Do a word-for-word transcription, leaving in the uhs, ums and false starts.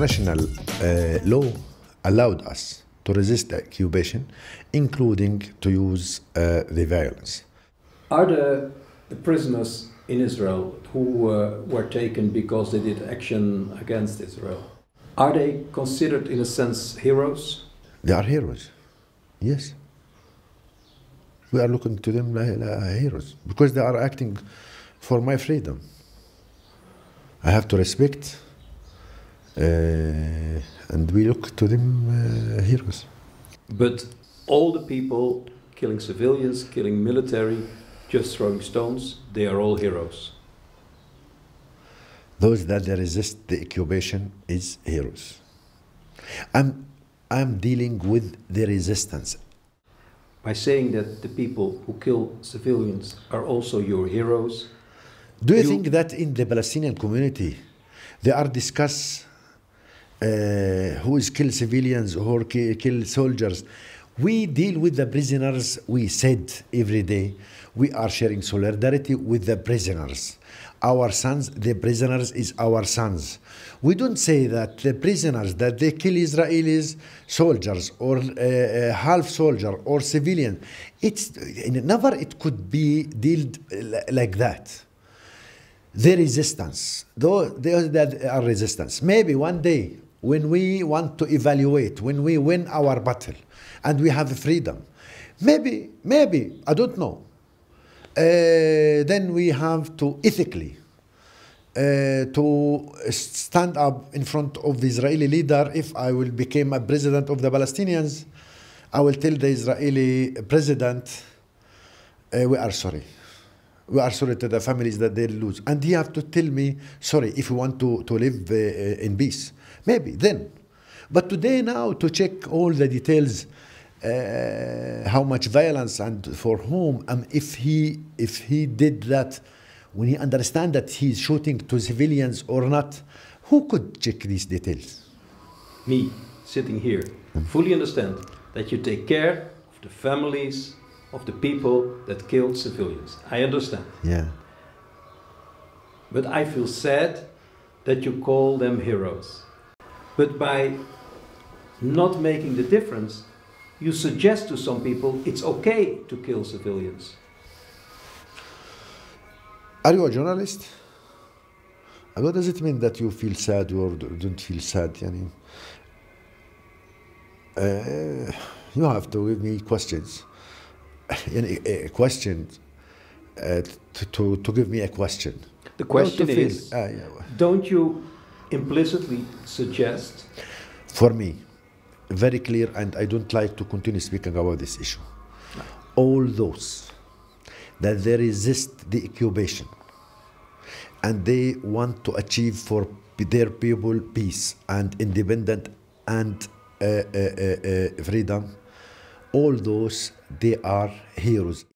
international uh, law allowed us to resist the occupation, including to use uh, the violence. Are the, the prisoners in Israel who uh, were taken because they did action against Israel, are they considered in a sense heroes? They are heroes, yes. We are looking to them like, like heroes because they are acting for my freedom. I have to respect, uh, and we look to them uh, heroes. But all the people killing civilians, killing military, just throwing stones, they are all heroes. Those that they resist the occupation is heroes. I'm, I'm dealing with the resistance. By saying that the people who kill civilians are also your heroes. Do you, you think that in the Palestinian community they are discuss uh, who is kill civilians or ki kill soldiers? We deal with the prisoners. We said every day we are sharing solidarity with the prisoners. Our sons, the prisoners is our sons. We don't say that the prisoners that they kill Israelis soldiers or uh, half soldier or civilian. It's never it could be dealt like that. The resistance, though those that are resistance. Maybe one day when we want to evaluate, when we win our battle and we have freedom, maybe, maybe, I don't know, uh, then we have to ethically uh, to stand up in front of the Israeli leader. If I will become a president of the Palestinians, I will tell the Israeli president, uh, we are sorry. We are sorry to the families that they lose. And he have to tell me, sorry, if you want to, to live uh, in peace. Maybe then. But today now, to check all the details, uh, how much violence and for whom, and if he, if he did that, when he understand that he's shooting to civilians or not, who could check these details? Me, sitting here, mm. fully understand that you take care of the families of the people that killed civilians. I understand. Yeah. But I feel sad that you call them heroes. But by not making the difference, you suggest to some people it's okay to kill civilians. Are you a journalist? What does it mean that you feel sad or don't feel sad? Yani, uh, you have to give me questions. A question uh, to, to, to give me a question. The question feel, is, uh, yeah. don't you implicitly suggest? For me, very clear, and I don't like to continue speaking about this issue. No. All those that they resist the occupation and they want to achieve for their people peace and independent and uh, uh, uh, uh, freedom, all those, they are heroes.